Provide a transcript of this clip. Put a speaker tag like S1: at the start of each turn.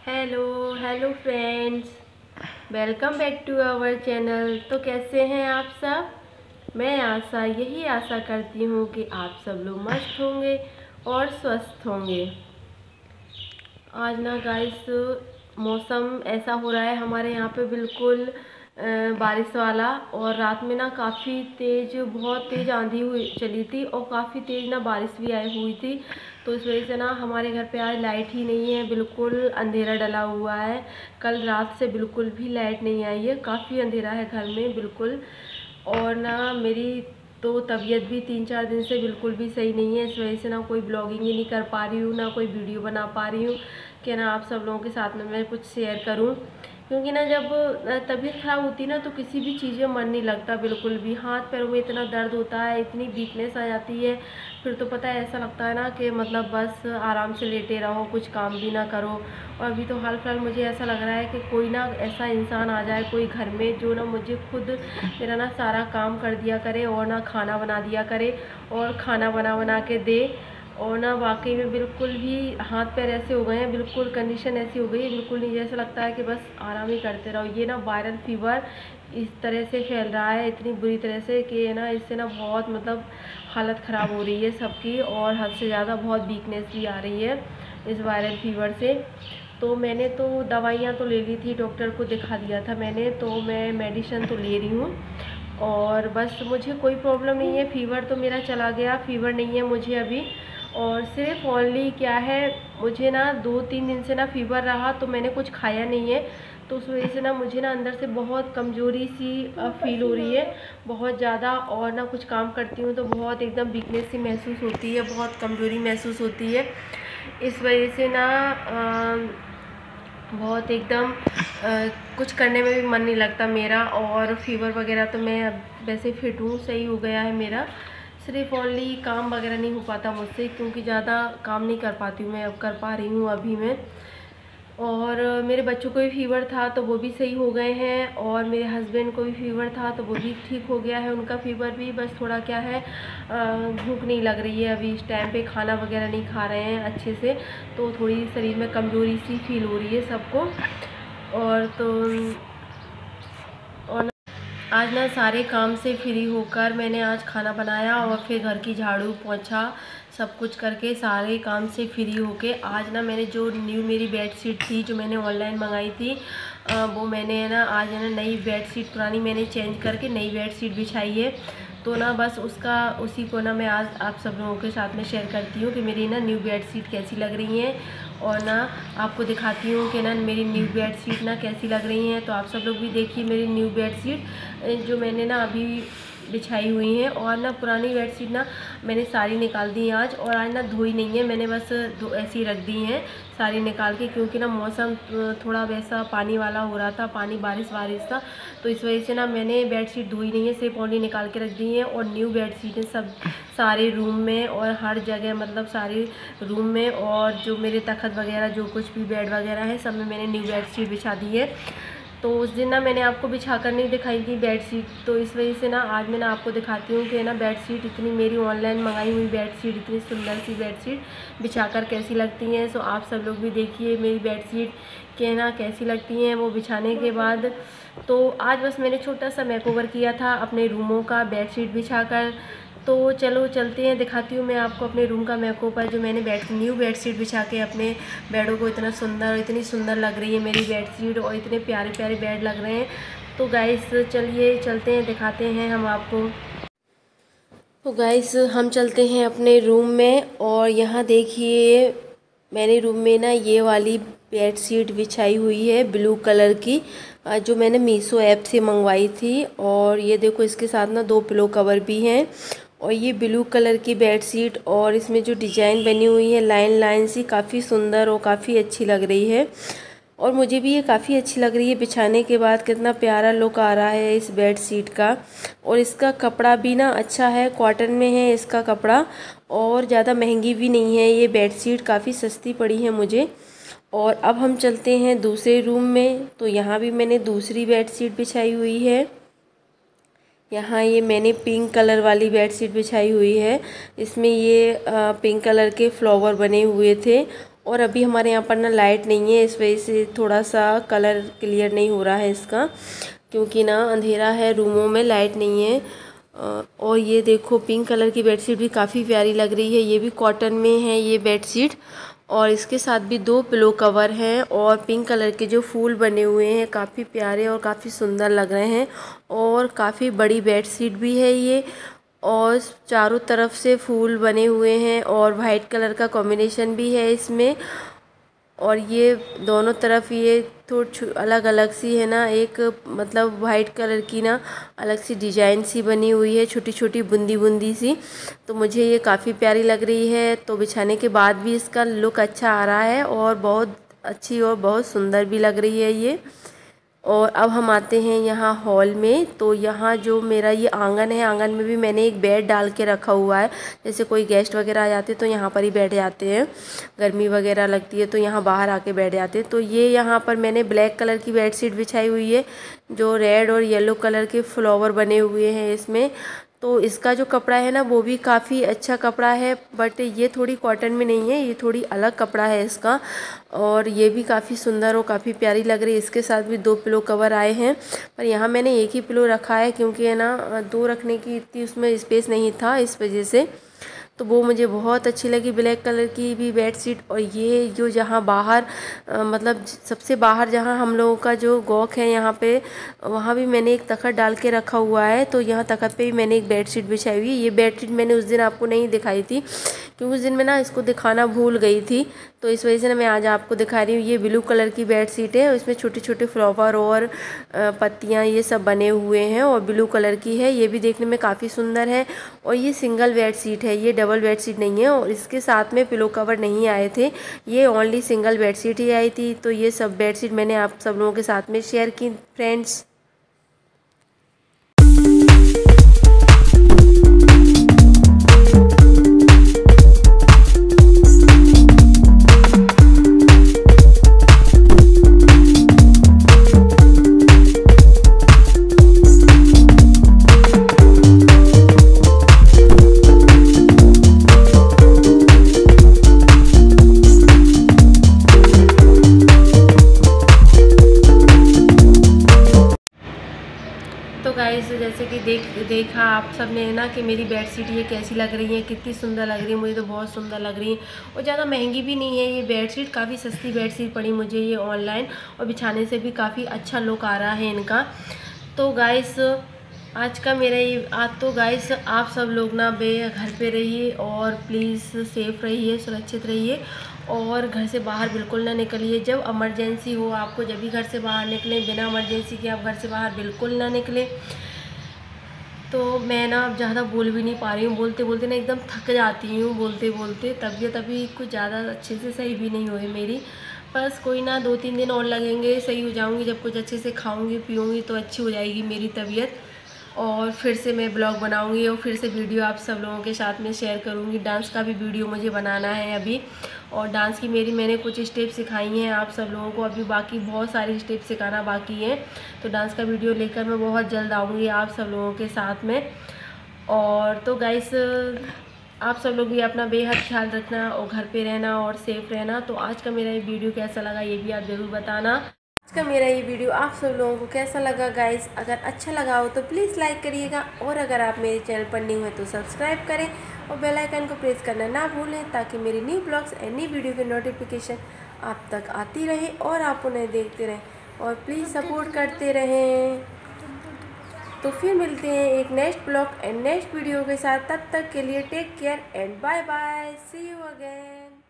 S1: Hello hello friends, welcome back to our channel. तो कैसे हैं आप सब। मैं यही आशा करती हूँ कि आप सब लोग मस्त होंगे और स्वस्थ होंगे। आज ना गाइस मौसम ऐसा हो रहा है हमारे यहाँ पे बिल्कुल बारिश वाला। और रात में ना काफ़ी तेज़, बहुत तेज़ आंधी हुई चली थी और काफ़ी तेज़ ना बारिश भी आई हुई थी। तो इस वजह से ना हमारे घर पे आज लाइट ही नहीं है, बिल्कुल अंधेरा डला हुआ है। कल रात से बिल्कुल भी लाइट नहीं आई है, काफ़ी अंधेरा है घर में बिल्कुल। और ना मेरी तो तबीयत भी 3-4 दिन से बिल्कुल भी सही नहीं है। इस वजह से ना कोई ब्लॉगिंग ही नहीं कर पा रही हूँ, ना कोई वीडियो बना पा रही हूँ कि ना आप सब लोगों के साथ में मैं कुछ शेयर करूँ। क्योंकि ना जब तबीयत ख़राब होती है ना तो किसी भी चीज़ में मन नहीं लगता बिल्कुल भी। हाथ पैरों में इतना दर्द होता है, इतनी वीकनेस आ जाती है। फिर तो पता है ऐसा लगता है ना कि मतलब बस आराम से लेटे रहो, कुछ काम भी ना करो। और अभी तो हाल फिलहाल मुझे ऐसा लग रहा है कि कोई ना ऐसा इंसान आ जाए कोई घर में जो ना मुझे खुद मेरा ना सारा काम कर दिया करे और ना खाना बना दिया करे और खाना बना बना के दे। और ना वाकई में बिल्कुल भी हाथ पैर ऐसे हो गए हैं, बिल्कुल कंडीशन ऐसी हो गई है, बिल्कुल नहीं जैसा लगता है कि बस आराम ही करते रहो। ये ना वायरल फीवर इस तरह से फैल रहा है, इतनी बुरी तरह से कि ना इससे ना बहुत मतलब हालत ख़राब हो रही है सबकी। और हद से ज़्यादा बहुत वीकनेस भी आ रही है इस वायरल फीवर से। तो मैंने तो दवाइयाँ तो ले ली थी, डॉक्टर को दिखा दिया था मैंने, तो मैं मेडिसिन तो ले रही हूँ। और बस मुझे कोई प्रॉब्लम नहीं है, फ़ीवर तो मेरा चला गया, फ़ीवर नहीं है मुझे अभी। और सिर्फ ओनली क्या है, मुझे ना 2-3 दिन से ना फ़ीवर रहा तो मैंने कुछ खाया नहीं है। तो उस वजह से ना मुझे ना अंदर से बहुत कमज़ोरी सी फील हो रही है, बहुत ज़्यादा। और ना कुछ काम करती हूँ तो बहुत एकदम वीकनेस सी महसूस होती है, बहुत कमज़ोरी महसूस होती है। इस वजह से ना बहुत एकदम कुछ करने में भी मन नहीं लगता मेरा। और फ़ीवर वगैरह तो मैं अब वैसे फिट हूँ, सही हो गया है मेरा। सिर्फ ओनली काम वगैरह नहीं हो पाता मुझसे, क्योंकि ज़्यादा काम नहीं कर पाती हूँ मैं, अब कर पा रही हूँ अभी मैं। और मेरे बच्चों को भी फ़ीवर था तो वो भी सही हो गए हैं। और मेरे हस्बैंड को भी फ़ीवर था तो वो भी ठीक हो गया है उनका फ़ीवर भी। बस थोड़ा क्या है, भूख नहीं लग रही है अभी इस टाइम पे, खाना वगैरह नहीं खा रहे हैं अच्छे से, तो थोड़ी शरीर में कमज़ोरी सी फील हो रही है सबको। और तो और आज ना सारे काम से फ्री होकर मैंने आज खाना बनाया और फिर घर की झाड़ू पोंछा सब कुछ करके सारे काम से फ्री होके आज ना मैंने जो न्यू मेरी बेडशीट थी जो मैंने ऑनलाइन मंगाई थी, वो मैंने ना आज है ना नई बेडशीट, पुरानी मैंने चेंज करके नई बेडशीट बिछाई है। तो ना बस उसी को ना मैं आज आप सब लोगों के साथ में शेयर करती हूँ कि मेरी ना न्यू बेडशीट कैसी लग रही हैं। और ना आपको दिखाती हूँ कि ना मेरी न्यू बेडशीट ना कैसी लग रही हैं। तो आप सब लोग भी देखिए मेरी न्यू बेडशीट जो मैंने ना अभी बिछाई हुई हैं। और ना पुरानी बेडशीट ना मैंने सारी निकाल दी आज, और आज ना धोई नहीं है मैंने, बस ऐसी ही रख दी हैं सारी निकाल के। क्योंकि ना मौसम थोड़ा वैसा पानी वाला हो रहा था, पानी बारिश था, तो इस वजह से ना मैंने बेडशीट धोई नहीं है, सिर्फ ओनली निकाल के रख दी है। और न्यू बेडशीटें सब सारे रूम में और हर जगह, मतलब सारे रूम में, और जो मेरे तखत वगैरह जो कुछ भी बेड वगैरह है सब में मैंने न्यू बेडशीट बिछा दी है। तो उस दिन ना मैंने आपको बिछा कर नहीं दिखाई थी बेडशीट, तो इस वजह से ना आज मैं ना आपको दिखाती हूँ कि ना बेडशीट इतनी मेरी ऑनलाइन मंगाई हुई बेडशीट, इतनी सुंदर सी बेडशीट बिछाकर कैसी लगती हैं। सो आप सब लोग भी देखिए मेरी बेडशीट के ना कैसी लगती हैं वो बिछाने के बाद। तो आज बस मैंने छोटा सा मेकओवर किया था अपने रूमों का बेडशीट बिछाकर। तो चलो चलते हैं, दिखाती हूँ मैं आपको अपने रूम का मेकओवर, जो मैंने न्यू बेडशीट बिछा के अपने बेडों को इतना सुंदर, इतनी सुंदर लग रही है मेरी बेडशीट और इतने प्यारे प्यारे बेड लग रहे हैं। तो गाइस चलिए चलते हैं, दिखाते हैं हम आपको। तो गाइस हम चलते हैं अपने रूम में, और यहाँ देखिए मैंने रूम में ना ये वाली बेडशीट बिछाई हुई है ब्लू कलर की, जो मैंने मीशो ऐप से मंगवाई थी। और ये देखो इसके साथ ना 2 पिलो कवर भी हैं। और ये ब्लू कलर की बेडशीट, और इसमें जो डिज़ाइन बनी हुई है लाइन लाइन सी, काफ़ी सुंदर और काफ़ी अच्छी लग रही है। और मुझे भी ये काफ़ी अच्छी लग रही है बिछाने के बाद, कितना प्यारा लुक आ रहा है इस बेड शीट का। और इसका कपड़ा भी ना अच्छा है, कॉटन में है इसका कपड़ा, और ज़्यादा महंगी भी नहीं है ये बेड शीट, काफ़ी सस्ती पड़ी है मुझे। और अब हम चलते हैं दूसरे रूम में, तो यहाँ भी मैंने दूसरी बेड शीट बिछाई हुई है। यहाँ ये मैंने पिंक कलर वाली बेडशीट बिछाई हुई है, इसमें ये पिंक कलर के फ्लावर बने हुए थे। और अभी हमारे यहाँ पर ना लाइट नहीं है, इस वजह से थोड़ा सा कलर क्लियर नहीं हो रहा है इसका, क्योंकि ना अंधेरा है, रूमों में लाइट नहीं है। और ये देखो पिंक कलर की बेडशीट भी काफ़ी प्यारी लग रही है। ये भी कॉटन में है ये बेडशीट, और इसके साथ भी 2 पिलो कवर हैं और पिंक कलर के जो फूल बने हुए हैं काफ़ी प्यारे और काफ़ी सुंदर लग रहे हैं। और काफ़ी बड़ी बेडशीट भी है ये, और चारों तरफ से फूल बने हुए हैं और वाइट कलर का कॉम्बिनेशन भी है इसमें। और ये दोनों तरफ ये थोड़ी अलग अलग सी है ना, एक मतलब वाइट कलर की ना अलग सी डिजाइन सी बनी हुई है, छोटी छोटी बूंदी बूंदी सी। तो मुझे ये काफ़ी प्यारी लग रही है। तो बिछाने के बाद भी इसका लुक अच्छा आ रहा है और बहुत अच्छी और बहुत सुंदर भी लग रही है ये। और अब हम आते हैं यहाँ हॉल में। तो यहाँ जो मेरा ये आंगन है, आंगन में भी मैंने एक बेड डाल के रखा हुआ है। जैसे कोई गेस्ट वगैरह आ जाते हैं तो यहाँ पर ही बैठ जाते हैं, गर्मी वगैरह लगती है तो यहाँ बाहर आके बैठ जाते हैं। तो ये यहाँ पर मैंने ब्लैक कलर की बेडशीट बिछाई हुई है, जो रेड और येलो कलर के फ्लावर बने हुए हैं इसमें। तो इसका जो कपड़ा है ना वो भी काफ़ी अच्छा कपड़ा है, बट ये थोड़ी कॉटन में नहीं है, ये थोड़ी अलग कपड़ा है इसका। और ये भी काफ़ी सुंदर और काफ़ी प्यारी लग रही है। इसके साथ भी 2 पिलो कवर आए हैं, पर यहाँ मैंने एक ही पिलो रखा है क्योंकि है ना 2 रखने की इतनी उसमें स्पेस नहीं था, इस वजह से। तो वो मुझे बहुत अच्छी लगी ब्लैक कलर की भी बेडशीट। और ये जो जहाँ बाहर मतलब सबसे बाहर जहाँ हम लोगों का जो गॉक है यहाँ पे, वहाँ भी मैंने एक तखत डाल के रखा हुआ है। तो यहाँ तखत पे भी मैंने एक बेडशीट बिछाई हुई है। ये बेडशीट मैंने उस दिन आपको नहीं दिखाई थी, क्योंकि उस दिन मैं ना इसको दिखाना भूल गई थी, तो इस वजह से ना मैं आज आपको दिखा रही हूँ। ये ब्लू कलर की बेडशीट है, इसमें छोटे छोटे फ्लावर और पत्तियाँ ये सब बने हुए हैं और ब्लू कलर की है। ये भी देखने में काफ़ी सुंदर है। और ये सिंगल बेडशीट है, ये डबल बेडशीट नहीं है, और इसके साथ में पिलो कवर नहीं आए थे, ये ओनली सिंगल बेडशीट ही आई थी। तो ये सब बेडशीट मैंने आप सब लोगों के साथ में शेयर की फ्रेंड्स। तो गाइस जैसे कि देखा आप सब ने ना कि मेरी बेडशीट ये कैसी लग रही है, कितनी सुंदर लग रही है। मुझे तो बहुत सुंदर लग रही है और ज़्यादा महंगी भी नहीं है ये बेडशीट, काफ़ी सस्ती बेडशीट पड़ी मुझे ये ऑनलाइन, और बिछाने से भी काफ़ी अच्छा लुक आ रहा है इनका। तो गाइस आज का मेरा ये तो गाइस आप सब लोग ना घर पे रहिए और प्लीज़ सेफ़ रहिए, सुरक्षित रहिए, और घर से बाहर बिल्कुल ना निकलिए। जब इमरजेंसी हो आपको, जब भी घर से बाहर निकलें, बिना इमरजेंसी के आप घर से बाहर बिल्कुल ना निकलें। तो मैं ना अब ज़्यादा बोल भी नहीं पा रही हूँ, बोलते बोलते ना एकदम थक जाती हूँ बोलते बोलते। तबीयत अभी कुछ ज़्यादा अच्छे से सही भी नहीं हुई मेरी, बस कोई ना 2-3 दिन और लगेंगे, सही हो जाऊँगी। जब कुछ अच्छे से खाऊँगी पीऊँगी तो अच्छी हो जाएगी मेरी तबीयत, और फिर से मैं ब्लॉग बनाऊंगी और फिर से वीडियो आप सब लोगों के साथ में शेयर करूंगी। डांस का भी वीडियो मुझे बनाना है अभी, और डांस की मैंने कुछ स्टेप सिखाई हैं आप सब लोगों को, अभी बाकी बहुत सारी स्टेप सिखाना बाकी है। तो डांस का वीडियो लेकर मैं बहुत जल्द आऊँगी आप सब लोगों के साथ में। और तो गाइस आप सब लोग भी अपना बेहद ख्याल रखना और घर पे रहना और सेफ़ रहना। तो आज का मेरा ये वीडियो कैसा लगा ये भी आप ज़रूर बताना। आज का मेरा ये वीडियो आप सब लोगों को कैसा लगा गाइस, अगर अच्छा लगा हो तो प्लीज़ लाइक करिएगा, और अगर आप मेरे चैनल पर न्यू हैं तो सब्सक्राइब करें और बेल आइकन को प्रेस करना ना भूलें, ताकि मेरी new blogs and new video की नोटिफिकेशन आप तक आती रहे और आप उन्हें देखते रहें, और प्लीज़ सपोर्ट करते रहें। तो फिर मिलते हैं एक next blog and next video के साथ, तब तक के लिए take care and bye bye, see you again.